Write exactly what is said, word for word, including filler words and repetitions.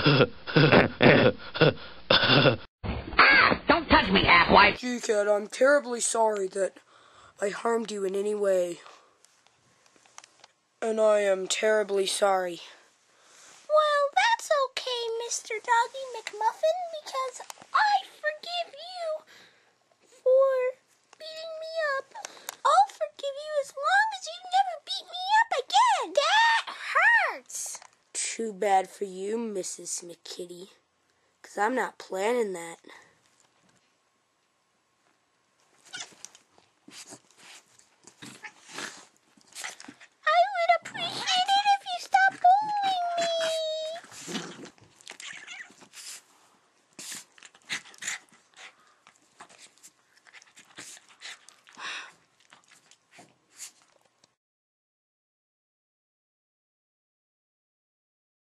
Ah! Don't touch me, half-white! Gee, Cat, I'm terribly sorry that I harmed you in any way. And I am terribly sorry. Well, that's okay, Mister Doggy McMuffin, because I forgive you for beating me up. I'll forgive you as long as you never beat me up again. That hurts. Too bad for you, Missus McKitty, because I'm not planning that.